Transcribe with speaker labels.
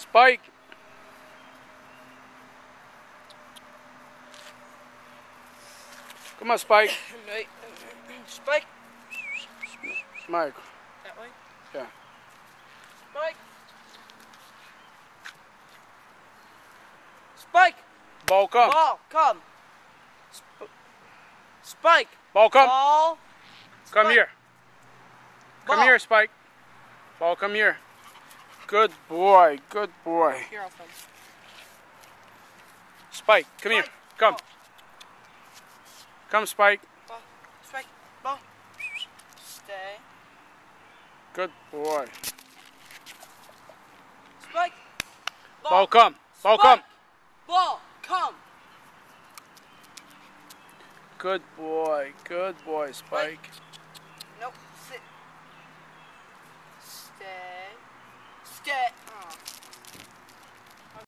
Speaker 1: Spike. Come on, Spike.
Speaker 2: Spike.
Speaker 1: Mike.
Speaker 2: That way?
Speaker 1: Yeah.
Speaker 2: Spike. Spike.
Speaker 1: Ball come.
Speaker 2: Ball, come. Spike.
Speaker 1: Ball come.
Speaker 2: Ball.
Speaker 1: Come
Speaker 2: Spike.
Speaker 1: here. Come
Speaker 2: Ball.
Speaker 1: here, Spike. Ball, come here. Good boy. Good boy.
Speaker 2: Here, I'll film.
Speaker 1: Spike, come here. Come.
Speaker 2: Ball.
Speaker 1: Come, Spike.
Speaker 2: Ball. Spike. Ball. Stay.
Speaker 1: Good boy.
Speaker 2: Spike.
Speaker 1: Ball come. Ball
Speaker 2: Spike.
Speaker 1: come.
Speaker 2: Ball, come.
Speaker 1: Good boy. Good boy, Spike.